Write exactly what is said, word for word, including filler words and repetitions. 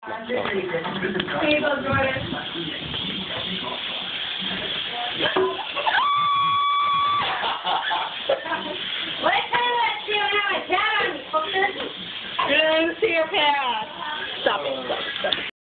Here you go, Jordan. What kind of that you don't have a tat on, you fucker? Good, see your pad. Stop it, stop it, stop it.